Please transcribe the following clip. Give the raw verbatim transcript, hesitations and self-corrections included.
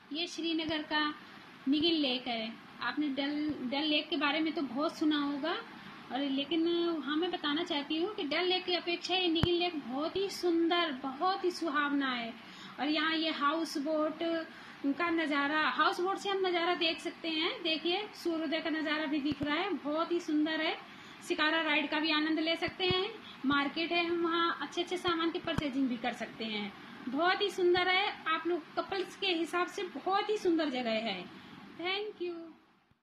ये श्रीनगर का निगिल लेक है। आपने डल डल लेक के बारे में तो बहुत सुना होगा, और लेकिन हाँ मैं बताना चाहती हूँ कि डल लेक की अपेक्षा ये निगिल लेक बहुत ही सुंदर, बहुत ही सुहावना है। और यहाँ ये हाउस बोट का नज़ारा, हाउस बोट से हम नज़ारा देख सकते हैं। देखिए सूर्योदय का नज़ारा भी दिख रहा है, बहुत ही सुंदर है। शिकारा राइड का भी आनंद ले सकते हैं। मार्केट है, हम वहाँ अच्छे अच्छे सामान की परचेजिंग भी कर सकते हैं। बहुत ही सुंदर है। आप लोग कपल्स के हिसाब से बहुत ही सुंदर जगह है। Thank you.